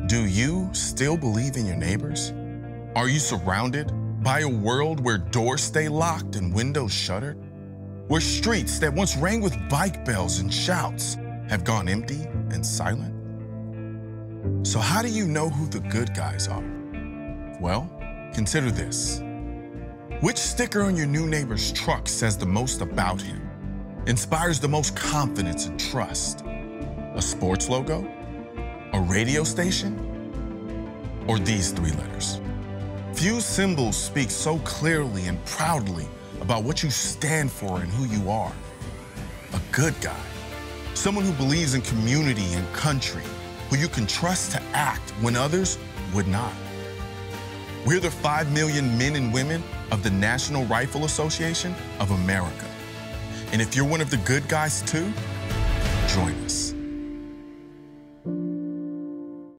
Do you still believe in your neighbors? Are you surrounded by a world where doors stay locked and windows shuttered? Where streets that once rang with bike bells and shouts have gone empty and silent? So how do you know who the good guys are? Well, consider this. Which sticker on your new neighbor's truck says the most about him, inspires the most confidence and trust? A sports logo? A radio station? Or these three letters? Few symbols speak so clearly and proudly about what you stand for and who you are. A good guy. Someone who believes in community and country, who you can trust to act when others would not. We're the 5 million men and women of the National Rifle Association of America. And if you're one of the good guys too, join us.